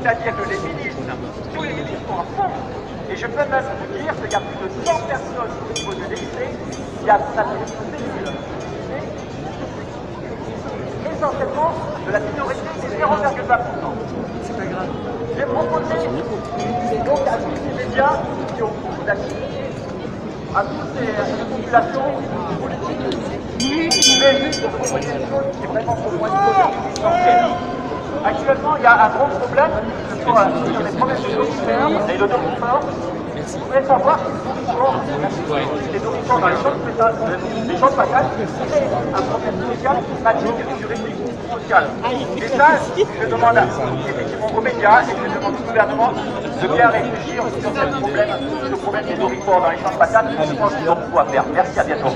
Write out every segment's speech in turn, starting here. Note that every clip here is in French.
c'est-à-dire que les ministres, tous les ministres sont à fond. Et je peux même vous dire qu'il y a plus de 100 personnes au niveau de l'Élysée, il y a ça fait une cellule, essentiellement de la minorité des 0,20%. C'est pas grave. J'ai proposé donc à tous les médias qui ont beaucoup d'activité, à toutes les populations politiques, mais juste de proposer une chose qui est vraiment pour moi essentielle. Actuellement, il y a un gros problème sur les problèmes de dormitoires et de dormitoires. Je voudrais savoir si les dormitoires dans les champs de patates, c'est un problème social, pratique et juridique social. Et ça, je demande effectivement aux médias et je demande au gouvernement de bien réfléchir sur ce problème des dormitoires dans les champs de patates. Je pense qu'ils ont beaucoup à faire. Merci, à bientôt.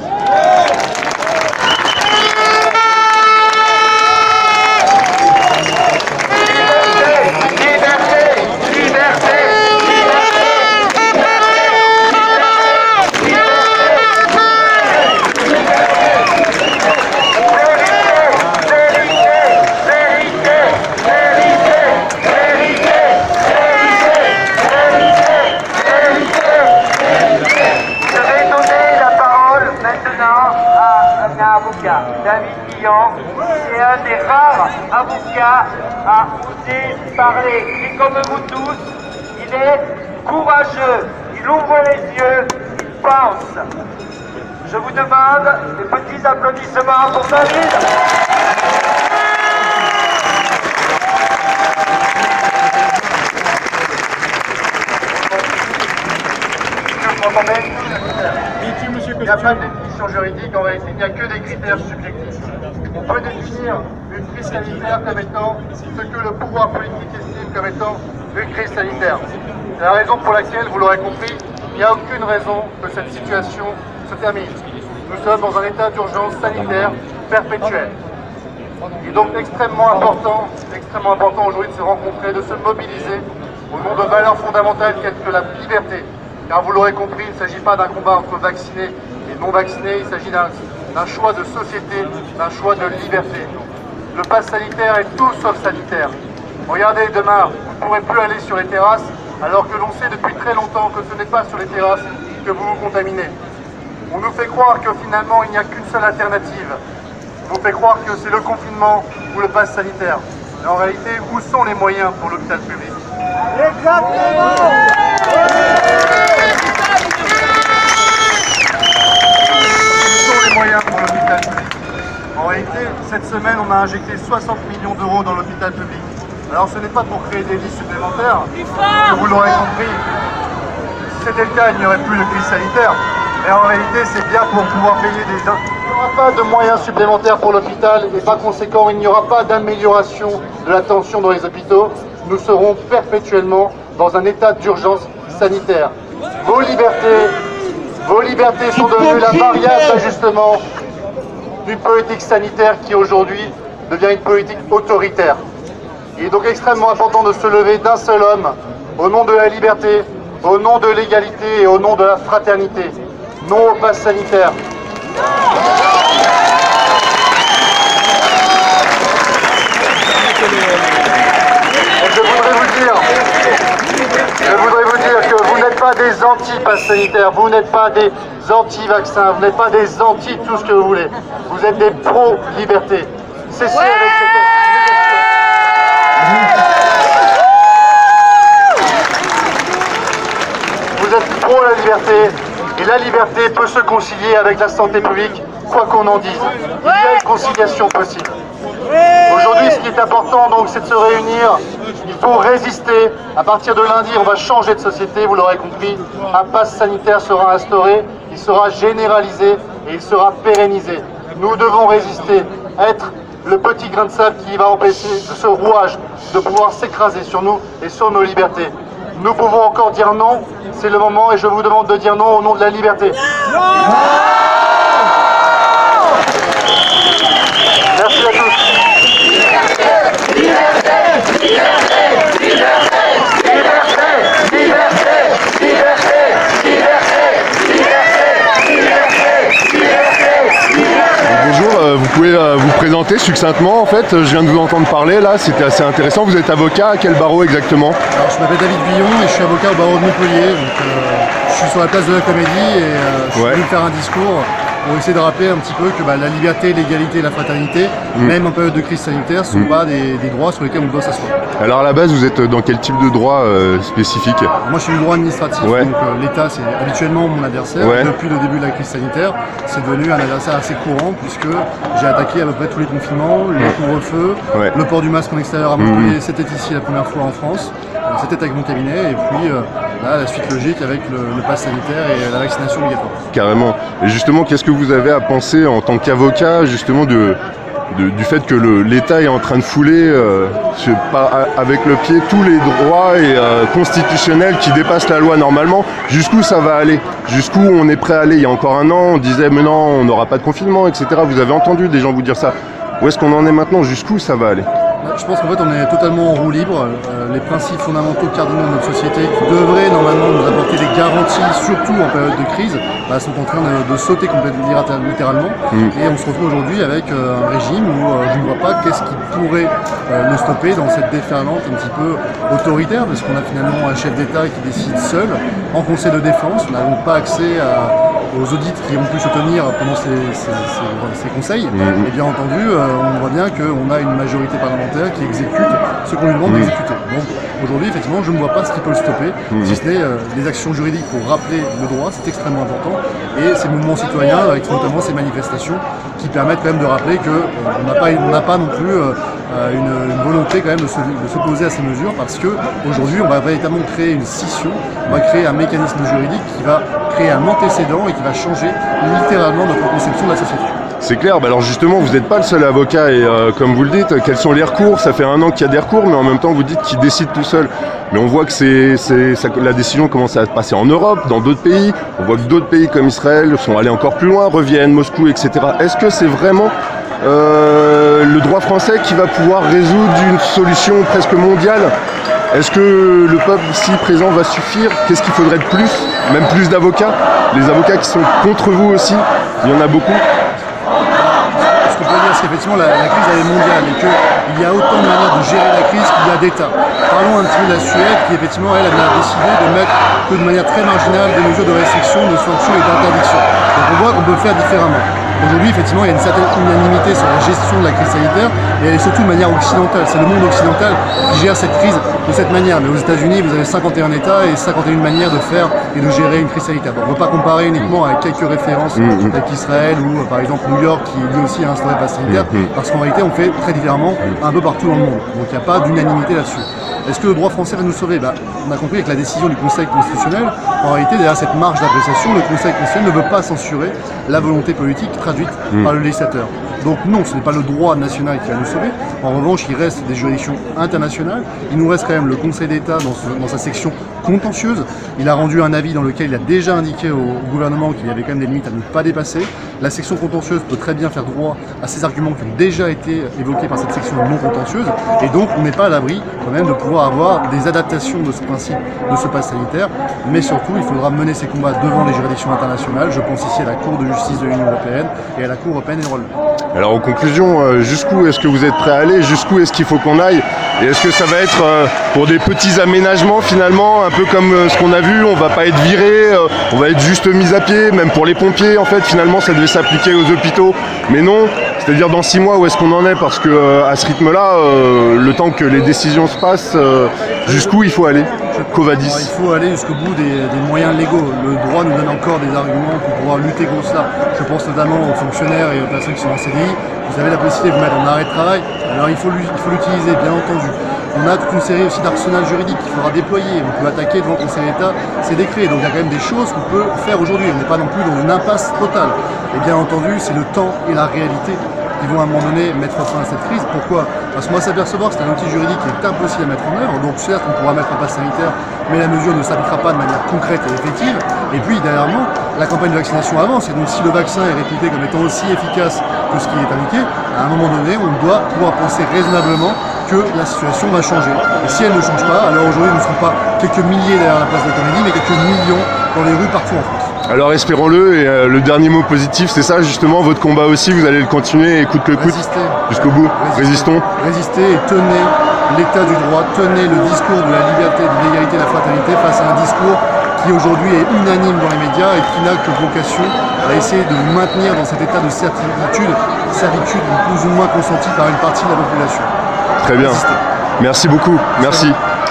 David Guillon, c'est un des rares avocats à oser parler. Et comme vous tous, il est courageux, il ouvre les yeux, il pense. Je vous demande des petits applaudissements pour David. Vous m'entendez ? Il n'y a pas de définition juridique, en réalité il n'y a que des critères subjectifs. On peut définir une crise sanitaire comme étant ce que le pouvoir politique estime comme étant une crise sanitaire. C'est la raison pour laquelle, vous l'aurez compris, il n'y a aucune raison que cette situation se termine. Nous sommes dans un état d'urgence sanitaire perpétuel. Il est donc extrêmement important aujourd'hui de se rencontrer, de se mobiliser au nom de valeurs fondamentales telles que la liberté. Car vous l'aurez compris, il ne s'agit pas d'un combat entre vaccinés et non vaccinés, il s'agit d'un choix de société, d'un choix de liberté. Le pass sanitaire est tout sauf sanitaire. Regardez, demain, vous ne pourrez plus aller sur les terrasses, alors que l'on sait depuis très longtemps que ce n'est pas sur les terrasses que vous vous contaminez. On nous fait croire que finalement il n'y a qu'une seule alternative. On nous fait croire que c'est le confinement ou le pass sanitaire. Mais en réalité, où sont les moyens pour l'hôpital public ? Exactement. Moyens pour l'hôpital public. En réalité, cette semaine, on a injecté 60 millions d'euros dans l'hôpital public. Alors ce n'est pas pour créer des lits supplémentaires, que vous l'aurez compris, si c'était le cas, il n'y aurait plus de crise sanitaire. Mais en réalité, c'est bien pour pouvoir payer des... Il n'y aura pas de moyens supplémentaires pour l'hôpital et par conséquent, il n'y aura pas d'amélioration de la tension dans les hôpitaux. Nous serons perpétuellement dans un état d'urgence sanitaire. Vos libertés sont devenues la variable d'ajustement d'une politique sanitaire qui aujourd'hui devient une politique autoritaire. Il est donc extrêmement important de se lever d'un seul homme, au nom de la liberté, au nom de l'égalité et au nom de la fraternité. Non au pass sanitaire. Je voudrais vous dire que vous n'êtes pas des anti-pass sanitaires, vous n'êtes pas des anti-vaccins, vous n'êtes pas des anti-tout ce que vous voulez. Vous êtes des pro-liberté. Cessez avec cette... Vous êtes pro la liberté, et la liberté peut se concilier avec la santé publique, quoi qu'on en dise. Il y a une conciliation possible. Aujourd'hui, ce qui est important, donc, c'est de se réunir. Il faut résister. À partir de lundi, on va changer de société, vous l'aurez compris. Un pass sanitaire sera instauré, il sera généralisé et il sera pérennisé. Nous devons résister, être le petit grain de sable qui va empêcher ce rouage de pouvoir s'écraser sur nous et sur nos libertés. Nous pouvons encore dire non, c'est le moment et je vous demande de dire non au nom de la liberté. Non. Merci à tous. Bonjour, vous pouvez pouvez vous présenter succinctement en fait? Je viens de vous entendre parler là, c'était assez intéressant. Vous êtes avocat à quel barreau exactement? Alors je m'appelle David Villon et je suis avocat au barreau de Montpellier. Donc, je suis sur la place de la Comédie et je suis venu faire un discours pour essayer de rappeler un petit peu que la liberté, l'égalité et la fraternité, même en période de crise sanitaire, ne sont pas des droits sur lesquels on doit s'asseoir. Alors à la base, vous êtes dans quel type de droit spécifique? Moi je suis du droit administratif, donc l'État c'est habituellement mon adversaire. Depuis le début de la crise sanitaire, c'est devenu un adversaire assez courant puisque j'ai attaqué à peu près tous les confinements, le couvre-feu, le port du masque en extérieur à Montpellier, c'était ici la première fois en France, c'était avec mon cabinet et puis là la suite logique avec le pass sanitaire et la vaccination obligatoire. Carrément. Et justement, qu'est-ce que vous avez à penser en tant qu'avocat justement du fait que l'État est en train de fouler avec le pied tous les droits constitutionnels qui dépassent la loi normalement? Jusqu'où ça va aller? Jusqu'où on est prêt à aller? Il y a encore un an, on disait mais non, on n'aura pas de confinement, etc. Vous avez entendu des gens vous dire ça. Où est-ce qu'on en est maintenant? Jusqu'où ça va aller? Je pense qu'en fait on est totalement en roue libre. Les principes fondamentaux cardinaux de notre société qui devraient normalement nous apporter des garanties, surtout en période de crise, sont en train de sauter complètement littéralement. Et on se retrouve aujourd'hui avec un régime où je ne vois pas qu'est-ce qui pourrait le stopper dans cette déferlante un petit peu autoritaire, parce qu'on a finalement un chef d'État qui décide seul, en conseil de défense. Nous n'avons pas accès aux audits qui ont pu se tenir pendant ces conseils. Et bien entendu, on voit bien qu'on a une majorité parlementaire qui exécute ce qu'on lui demande d'exécuter. Donc aujourd'hui, effectivement, je ne vois pas ce qui peut le stopper, si ce n'est des actions juridiques pour rappeler le droit, c'est extrêmement important, et ces mouvements citoyens, avec notamment ces manifestations, qui permettent quand même de rappeler qu'on n'a pas non plus une volonté quand même de s'opposer à ces mesures, parce qu'aujourd'hui, on va véritablement créer une scission, on va créer un mécanisme juridique qui va créer un antécédent et qui va changer littéralement notre conception de la société. C'est clair, alors justement vous n'êtes pas le seul avocat et comme vous le dites, quels sont les recours? Ça fait un an qu'il y a des recours, mais en même temps vous dites qu'il décide tout seul. Mais on voit que la décision commence à se passer en Europe, dans d'autres pays. On voit que d'autres pays comme Israël sont allés encore plus loin, reviennent, Moscou, etc. Est-ce que c'est vraiment le droit français qui va pouvoir résoudre une solution presque mondiale? Est-ce que le peuple ici présent va suffire? Qu'est-ce qu'il faudrait de plus? Même plus d'avocats? Les avocats qui sont contre vous aussi, il y en a beaucoup. Ce qu'on peut dire, c'est qu'effectivement la crise elle est mondiale et qu'il y a autant de manières de gérer la crise qu'il y a d'États. Parlons un petit peu de la Suède qui effectivement elle a décidé de mettre que de manière très marginale des mesures de restriction, de sanctions et d'interdiction. Donc on voit qu'on peut faire différemment. Aujourd'hui, effectivement, il y a une certaine unanimité sur la gestion de la crise sanitaire, et elle est surtout de manière occidentale. C'est le monde occidental qui gère cette crise de cette manière. Mais aux États-Unis, vous avez 51 États et 51 manières de faire et de gérer une crise sanitaire. Donc, on ne peut pas comparer uniquement avec quelques références avec Israël ou par exemple New York qui lui aussi a instauré le pass sanitaire, parce qu'en réalité, on fait très différemment un peu partout dans le monde. Donc, il n'y a pas d'unanimité là-dessus. Est-ce que le droit français va nous sauver? On a compris avec la décision du Conseil constitutionnel, en réalité, derrière cette marge d'appréciation, le Conseil constitutionnel ne veut pas censurer la volonté politique traduite par le législateur. Donc non, ce n'est pas le droit national qui va nous sauver. En revanche, il reste des juridictions internationales. Il nous reste quand même le Conseil d'État dans sa section contentieuse. Il a rendu un avis dans lequel il a déjà indiqué au gouvernement qu'il y avait quand même des limites à ne pas dépasser. La section contentieuse peut très bien faire droit à ces arguments qui ont déjà été évoqués par cette section non contentieuse. Et donc, on n'est pas à l'abri quand même de pouvoir avoir des adaptations de ce principe, de ce pass sanitaire. Mais surtout, il faudra mener ces combats devant les juridictions internationales. Je pense ici à la Cour de justice de l'Union européenne et à la Cour européenne des droits de l'homme. Alors en conclusion, jusqu'où est-ce que vous êtes prêt à aller? Jusqu'où est-ce qu'il faut qu'on aille? Et est-ce que ça va être pour des petits aménagements finalement, un peu comme ce qu'on a vu, on va pas être viré, on va être juste mis à pied, même pour les pompiers en fait, finalement ça devait s'appliquer aux hôpitaux, mais non, c'est-à-dire dans 6 mois où est-ce qu'on en est? Parce que à ce rythme-là, le temps que les décisions se passent, jusqu'où il faut aller? Covadis. Il faut aller jusqu'au bout des moyens légaux. Le droit nous donne encore des arguments pour pouvoir lutter contre cela. Je pense notamment aux fonctionnaires et aux personnes qui sont en CDI. Vous avez la possibilité de vous mettre en arrêt de travail. Alors il faut l'utiliser, bien entendu. On a toute une série aussi d'arsenal juridiques qu'il faudra déployer. On peut attaquer devant le Conseil d'État ces décrets. Donc il y a quand même des choses qu'on peut faire aujourd'hui. On n'est pas non plus dans une impasse totale. Et bien entendu, c'est le temps et la réalité qui vont à un moment donné mettre fin à cette crise. Pourquoi? Parce qu'on va s'apercevoir que c'est un outil juridique qui est impossible à mettre en œuvre. Donc certes, on pourra mettre un pass sanitaire, mais la mesure ne s'appliquera pas de manière concrète et effective. Et puis dernièrement, la campagne de vaccination avance. Et donc si le vaccin est réputé comme étant aussi efficace que ce qui est indiqué, à un moment donné, on doit pouvoir penser raisonnablement que la situation va changer. Et si elle ne change pas, alors aujourd'hui, nous ne serons pas quelques milliers derrière la place de la Comédie, mais quelques millions dans les rues partout en France. Alors espérons-le, et le dernier mot positif, c'est ça justement, votre combat aussi, vous allez le continuer et coûte que coûte jusqu'au bout. Résistons. Résistez et tenez l'état du droit, tenez le discours de la liberté, de l'égalité, de la fraternité face à un discours qui aujourd'hui est unanime dans les médias et qui n'a que vocation à essayer de vous maintenir dans cet état de servitude plus ou moins consentie par une partie de la population. Très bien. Résistez. Merci beaucoup. Merci.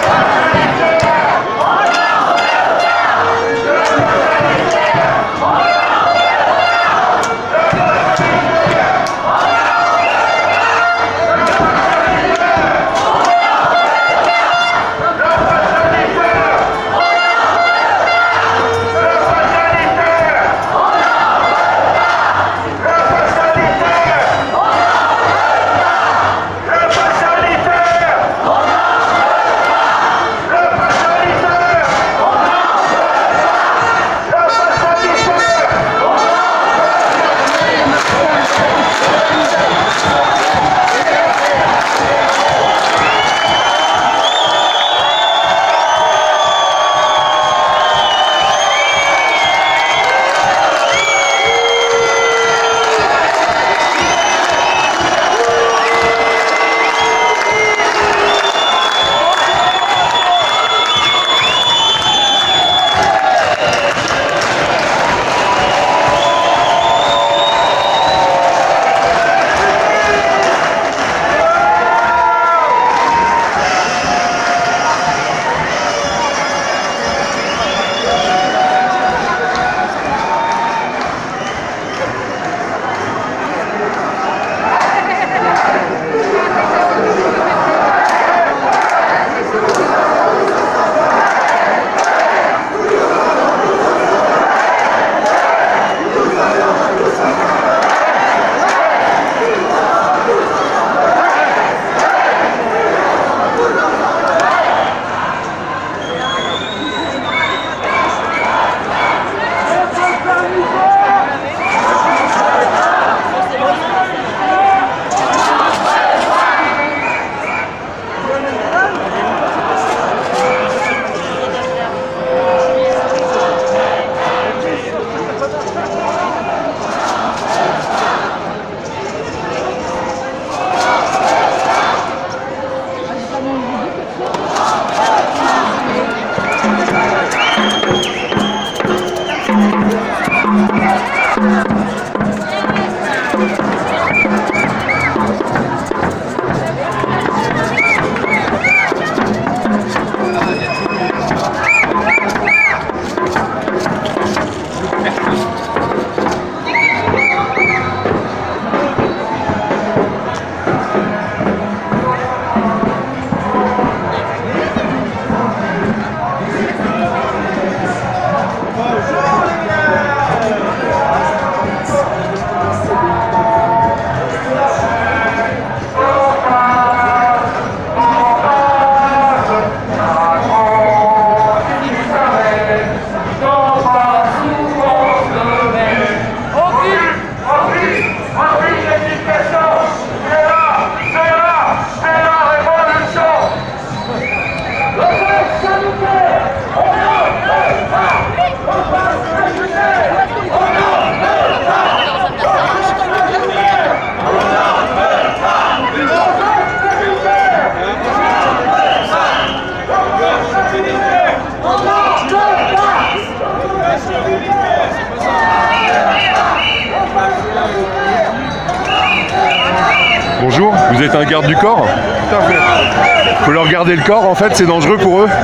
Bonjour, vous êtes un garde du corps? Tout à fait. Faut leur garder le corps, en fait, c'est dangereux pour eux?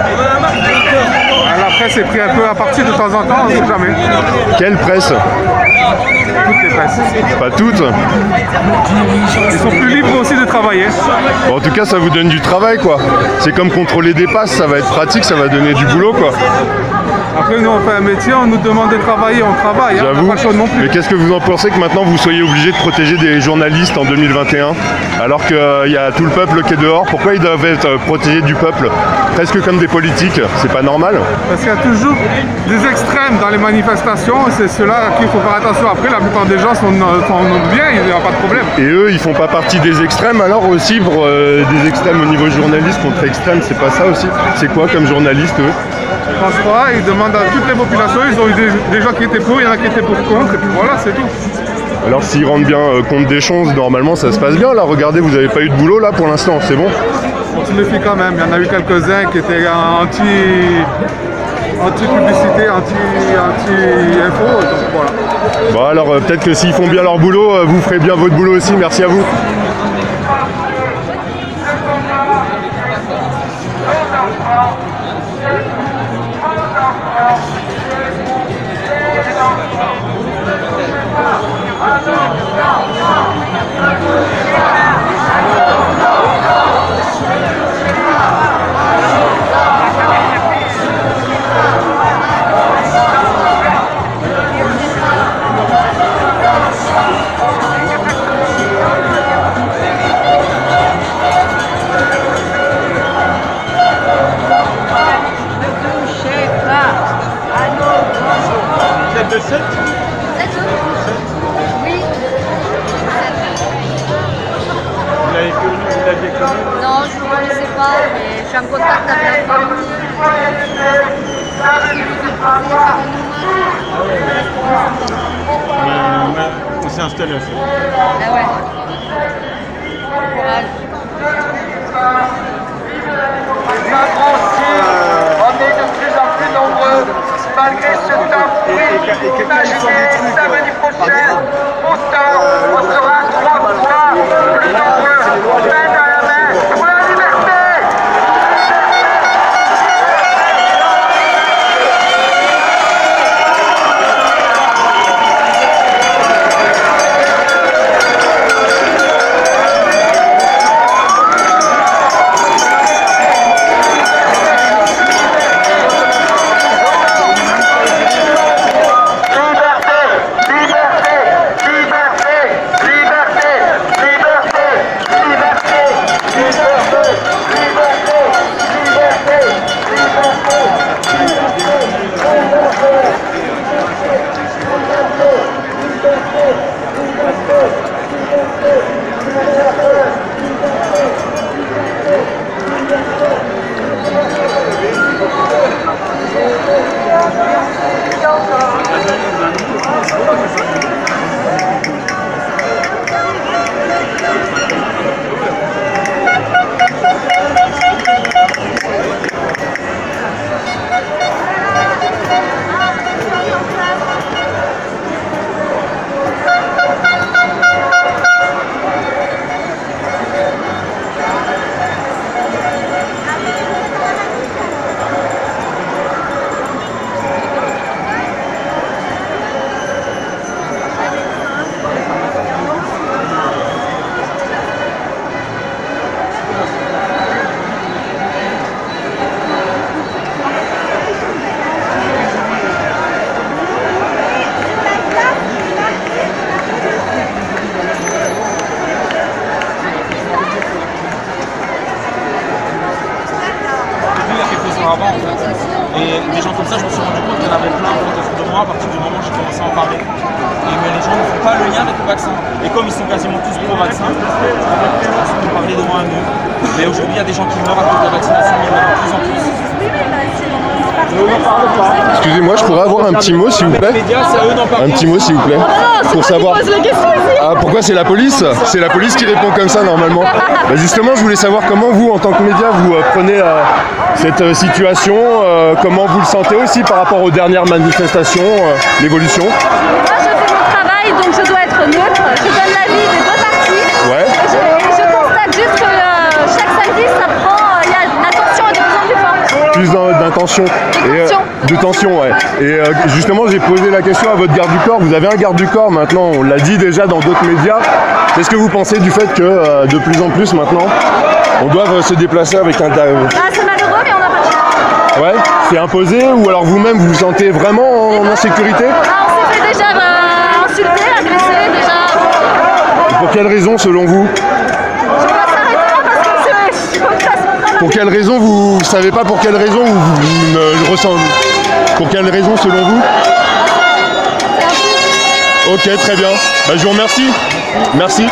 La presse est prise un peu à partir de temps en temps, on ne sait jamais. Quelle presse? Toutes les presses. Pas toutes? Ils sont plus libres aussi de travailler. Bon, en tout cas, ça vous donne du travail, quoi. C'est comme contrôler des passes, ça va être pratique, ça va donner du boulot, quoi. Après, nous, on fait un métier, on nous demande de travailler, on travaille. Hein, J'avoue. pas le choix non plus. Mais qu'est-ce que vous en pensez que maintenant vous soyez obligé de protéger des journalistes en 2021 alors qu'il y a tout le peuple qui est dehors? Pourquoi ils doivent être protégés du peuple? Presque comme des politiques, c'est pas normal? Parce qu'il y a toujours des extrêmes dans les manifestations, c'est ceux-là à qui il faut faire attention. Après, la plupart des gens sont bien, il n'y a pas de problème. Et eux, ils font pas partie des extrêmes alors aussi pour des extrêmes au niveau journaliste contre extrêmes, c'est pas ça aussi? C'est quoi comme journaliste eux? pense pas. Ils demandent à toutes les populations. Ils ont eu des gens qui étaient pour, il y en a qui étaient pour contre, et puis voilà, c'est tout. Alors s'ils rendent bien compte des choses, normalement ça se passe bien là. Regardez, vous n'avez pas eu de boulot là pour l'instant, c'est bon? On se méfie quand même. Il y en a eu quelques-uns qui étaient anti-publicité, anti-info, donc voilà. Bon alors peut-être que s'ils font bien leur boulot, vous ferez bien votre boulot aussi. Merci à vous. De 7 Oui. Vous l'aviez connu? Non, je ne le connaissais pas, mais je suis en contact avec la famille. On s'est installé à ça. Ah ouais. Courage. On est de plus en plus nombreux, malgré ce temps pourri. Imaginez samedi prochain, pourtant on sera 3 fois plus nombreux, main dans la main, pour la liberté. Avant en fait. Et des gens comme ça, je me suis rendu compte qu'il y en avait plein autour de moi à partir du moment où j'ai commencé à en parler. Mais les gens ne font pas le lien avec le vaccin. Et comme ils sont quasiment tous pro-vaccin, ils parlaient de moi à nous. Mais aujourd'hui, il y a des gens qui meurent à cause de la vaccination, il y en a de plus en plus. Excusez-moi, je pourrais avoir un petit mot s'il vous plaît? Un petit mot s'il vous plaît? Pour savoir. Ah, pourquoi c'est la police? C'est la police qui répond comme ça normalement. Bah justement, je voulais savoir comment vous, en tant que média, vous prenez cette situation, comment vous le sentez aussi par rapport aux dernières manifestations, l'évolution? Moi, je fais mon travail, donc je dois être neutre. Je donne l'avis des deux parties. Ouais. Et je constate juste que chaque samedi, ça prend. La tension est de plus en plus forte. Plus d'intention. De tension, ouais. Et justement, j'ai posé la question à votre garde du corps. Vous avez un garde du corps maintenant, on l'a dit déjà dans d'autres médias. Qu'est-ce que vous pensez du fait que de plus en plus maintenant, on doit se déplacer avec un... Ah, c'est malheureux, mais on n'a pas de choix. Ouais, c'est imposé ou alors vous-même vous vous sentez vraiment en insécurité? Ah, on s'est fait déjà insulter, agresser, déjà. Et pour quelle raison selon vous? Je dois s'arrêter là parce que je passe mon travail. Pour quelle raison vous savez pas pour quelle raison vous ne le ressentez? Pour quelle raison selon vous? Ok, très bien. Bah, je vous remercie. Merci.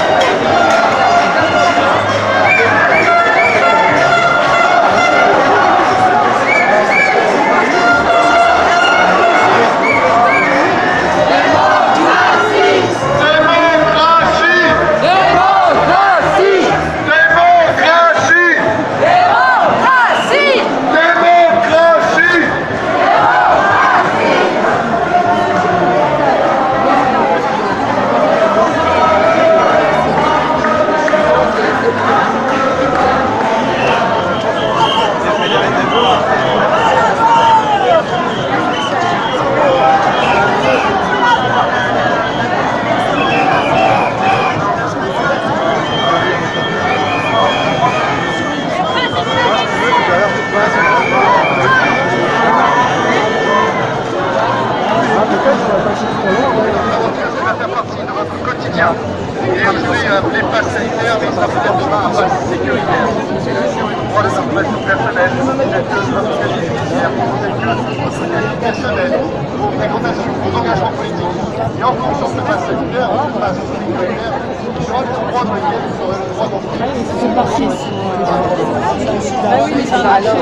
Et aujourd'hui, les passes sanitaires, mais il sera peut-être demain un pass sécuritaire. Droit de circulation personnelle, telles que l'officialité judiciaire, telles que votre qualité personnelle, vos fréquentations, vos engagements politiques. Et en fonction de ce pass sanitaire, ce pass sécuritaire, il sera le droit de lequel vous aurez le droit d'entrer. C'est parti. Oui, mais ça va alors.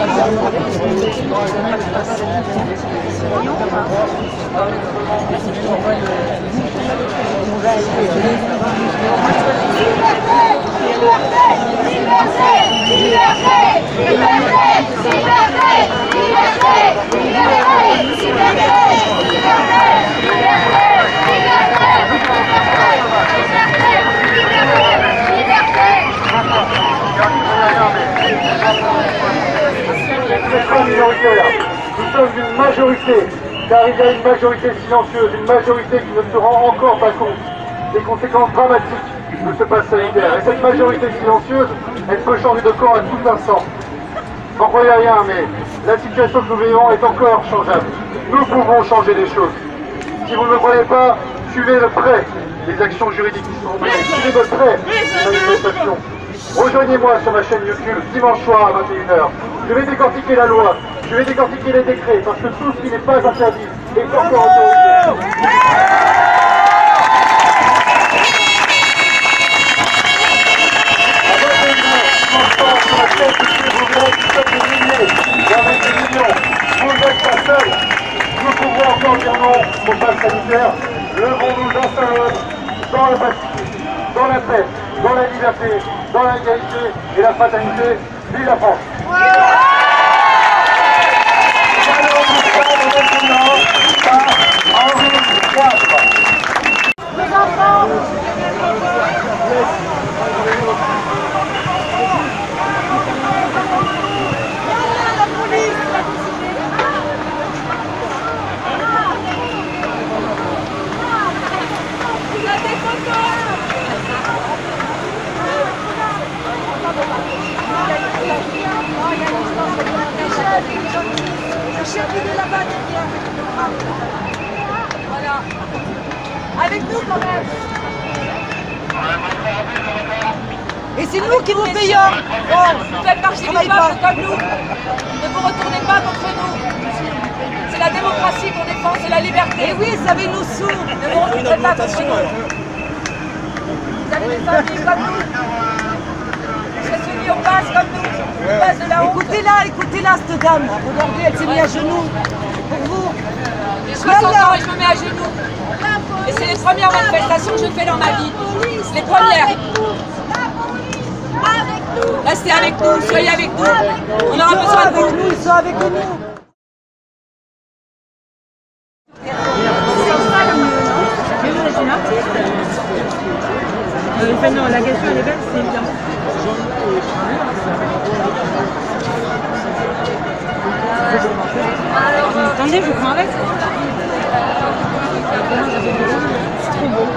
Nous sommes une majorité, car il y a une majorité silencieuse, une majorité qui ne se rend encore pas compte des conséquences dramatiques de ce pass sanitaire. Et cette majorité silencieuse, elle peut changer de camp à tout instant. N'en croyez rien, mais la situation que nous vivons est encore changeable. Nous pouvons changer les choses. Si vous ne me croyez pas, suivez de près les actions juridiques qui sont menées. Suivez de près les manifestations. Rejoignez-moi sur ma chaîne YouTube dimanche soir à 21h. Je vais décortiquer la loi, je vais décortiquer les décrets, parce que tout ce qui n'est pas interdit est encore autorisé. Nous pouvons encore dire non au pass sanitaire. Levons-nous dans sa robe, dans le pacifique, dans la paix, dans la liberté, dans l'égalité et la fraternité. Vive la France! Les enfants! Voilà. Avec nous quand même. Et c'est nous qui vous payons. Bon, vous faites partie du peuple comme nous. Ne vous retournez pas contre nous. C'est la démocratie qu'on défend, c'est la liberté. Et oui, savez-nous sourds. Ne vous retournez pas contre nous. Vous avez des familles comme nous. Vous serez soumis au pass comme nous. Au pass de la honte. Écoutez-la, cette dame. Regardez, elle s'est mise à genoux. Pour vous. J'ai 60 ans et je me mets à genoux. Et c'est les premières manifestations que je fais dans ma vie. Les premières. Restez avec nous, soyez avec nous. On aura besoin de vous. Ils sont avec nous. Non, la question elle est belle, c'est bien. Attendez, je prends avec. C'est trop beau.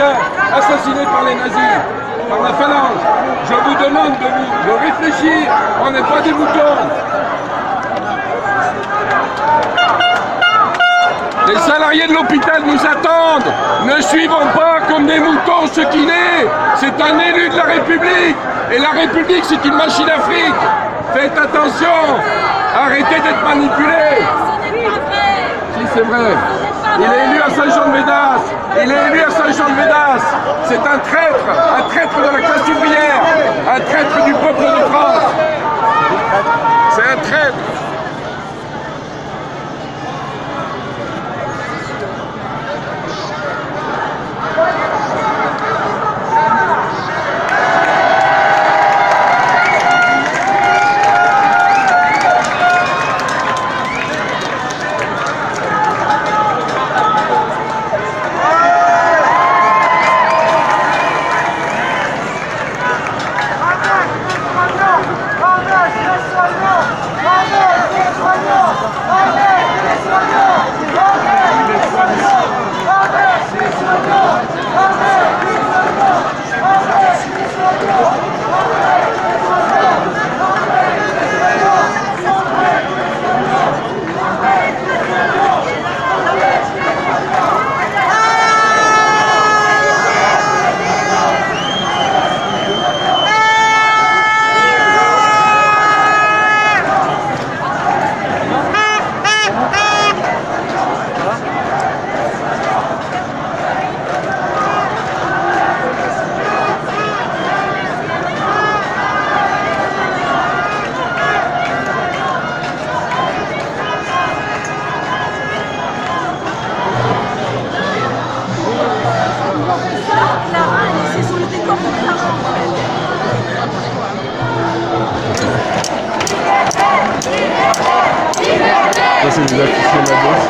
Hitler, assassiné par les nazis, par la phalange. Je vous demande de réfléchir, on n'est pas des moutons. Les salariés de l'hôpital nous attendent. Ne suivons pas comme des moutons ce qu'il est. C'est un élu de la République. Et la République, c'est une machine à fric. Faites attention. Arrêtez d'être manipulés. Si, c'est vrai. Il est élu à Saint-Jean-de-Védas. Il est élu à Saint-Jean-de-Védas. C'est un traître de la classe ouvrière, un traître du peuple de France. C'est un traître. Ça, c'est des aficionados.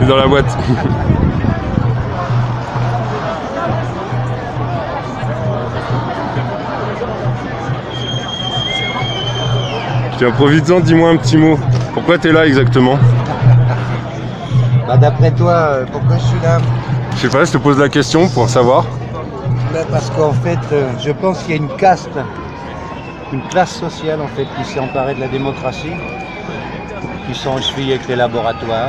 C'est dans la boîte. Tiens, profites-en, dis-moi un petit mot. Pourquoi tu es là exactement? Bah, d'après toi, pourquoi je suis là? Je sais pas, je te pose la question pour savoir. Bah, parce qu'en fait, je pense qu'il y a une caste, une classe sociale en fait qui s'est emparée de la démocratie, qui sont en cheville avec les laboratoires,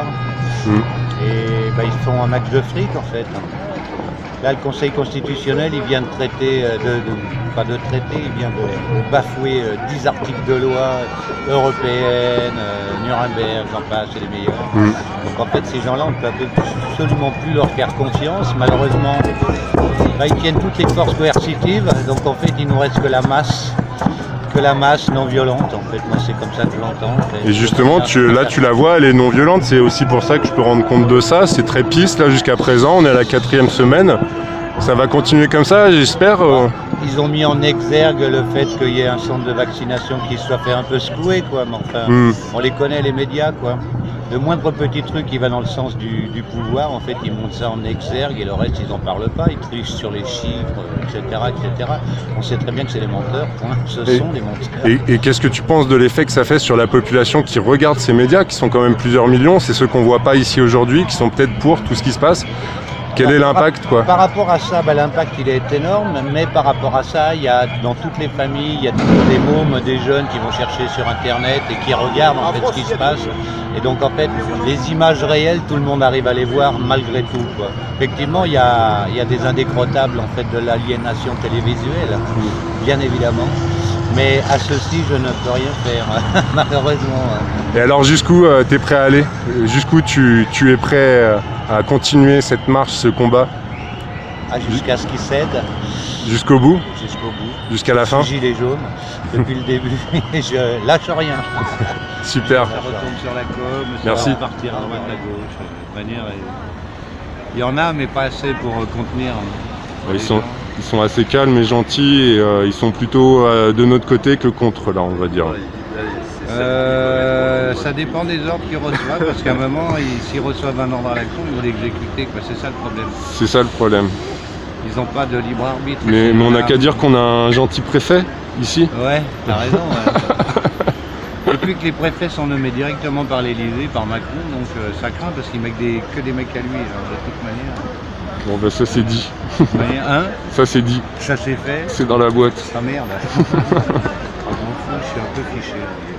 et bah, ils font un max de fric en fait. Là, le Conseil constitutionnel, il vient de traiter, pas de traiter, il vient de bafouer 10 articles de loi européennes, Nuremberg, j'en passe, c'est les meilleurs. Donc en fait, ces gens-là, on ne peut absolument plus leur faire confiance. Malheureusement, bah, ils tiennent toutes les forces coercitives, donc en fait, il nous reste que la masse non violente. En fait, moi, c'est comme ça que je l'entends. En fait. Et justement, là, tu la vois, elle est non violente. C'est aussi pour ça que je peux rendre compte de ça. C'est très piste là jusqu'à présent. On est à la 4e semaine. Ça va continuer comme ça, j'espère. Ils ont mis en exergue le fait qu'il y ait un centre de vaccination qui soit fait un peu secouer, quoi. Mais enfin, on les connaît, les médias, quoi. Le moindre petit truc qui va dans le sens du pouvoir, en fait, ils montent ça en exergue et le reste, ils n'en parlent pas. Ils trichent sur les chiffres, etc., etc. On sait très bien que c'est les menteurs, point. Ce sont des menteurs. Et qu'est-ce que tu penses de l'effet que ça fait sur la population qui regarde ces médias, qui sont quand même plusieurs millions? C'est ceux qu'on voit pas ici aujourd'hui, qui sont peut-être pour tout ce qui se passe. Quel est l'impact, quoi? Par rapport à ça, bah, l'impact il est énorme, mais par rapport à ça, il y a dans toutes les familles, il y a toujours des mômes, des jeunes qui vont chercher sur internet et qui regardent en fait ce qui se passe. Et donc en fait, les images réelles, tout le monde arrive à les voir malgré tout, quoi. Effectivement, il y a des indécrottables en fait de l'aliénation télévisuelle, bien évidemment. Mais à ceci, je ne peux rien faire, malheureusement. Et alors, jusqu'où tu es prêt à aller? Jusqu'où tu es prêt à continuer cette marche, ce combat? Jusqu'à ce qu'il cède. Jusqu'au bout? Jusqu'au bout. Jusqu'à la fin? Gilet jaune, depuis le début, et je lâche rien. Super. Ça retombe sur la com, merci. Ça va partir à droite, à gauche. De manière, il y en a, mais pas assez pour contenir. Ils sont assez calmes et gentils et ils sont plutôt de notre côté que contre, là, on va dire. Ça dépend des ordres qu'ils reçoivent, parce qu'à un moment, s'ils reçoivent un ordre à la con, ils vont l'exécuter, quoi. C'est ça le problème. C'est ça le problème. Ils n'ont pas de libre arbitre. Mais on n'a qu'à dire qu'on a un gentil préfet, ici. Ouais, t'as raison. Ouais. Et puis que les préfets sont nommés directement par l'Élysée, par Macron, donc ça craint, parce qu'il met que des mecs à lui, alors, de toute manière. Bon bah ça c'est dit. Hein? Ça c'est dit. Ça c'est fait. C'est dans la boîte. Ah merde. Je m'en fous, je suis un peu fiché.